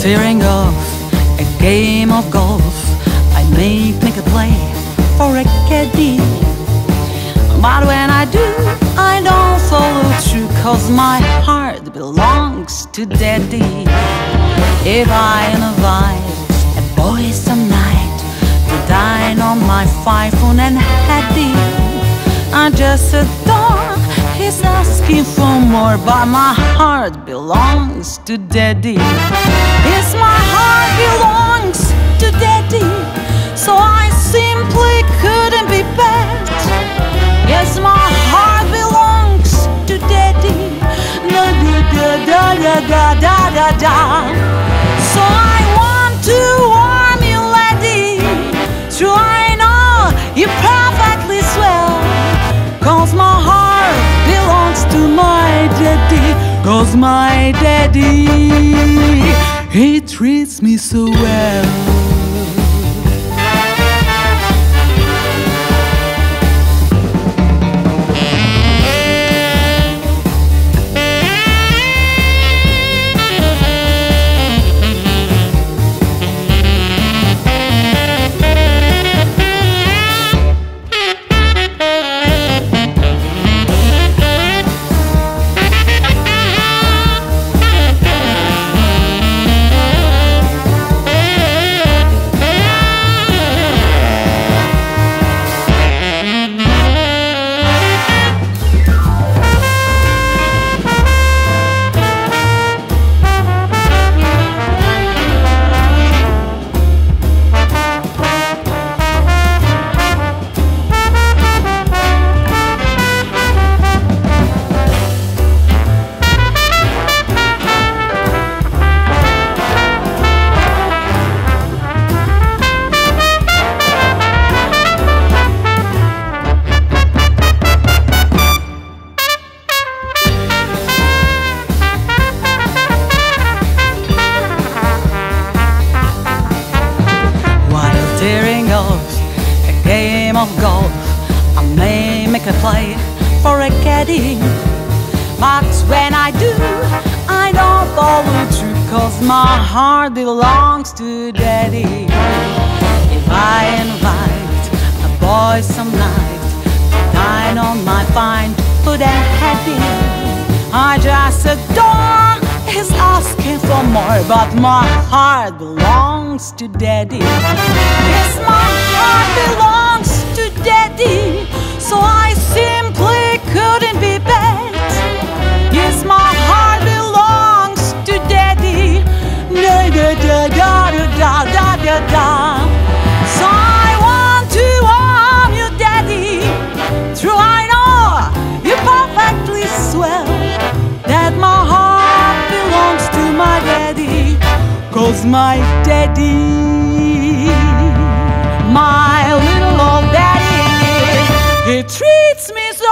tearing off a game of golf, I may make a play for a caddy. But when I do, I don't follow through, 'cause my heart belongs to Daddy. If I invite a boy some night to dine on my iPhone and Hattie, I just adore he's asking for more, but my heart belongs to Daddy. Yes, my heart belongs to Daddy, so I simply couldn't be bad. Yes, my heart belongs to Daddy. Da da da da da da da da. So I want to warm you, laddie. So I know you perfectly swell, 'cause my heart belongs to my Daddy. 'Cause my Daddy, he treats me so well. Tearing off a game of golf, I may make a play for a caddy. But when I do, I don't follow through, 'cause my heart belongs to Daddy. If I invite a boy some night to dine on my fine food and Hattie, I just adore he's asking for more, but my heart belongs to Daddy. Yes, my heart belongs to Daddy, so I simply couldn't be bad. Yes, my heart belongs to Daddy. Da da da da da da da da. So I want to warm you, Daddy. True, I know you perfectly swell that my heart belongs to my Daddy. 'Cause my Daddy, my little old Daddy, he treats me so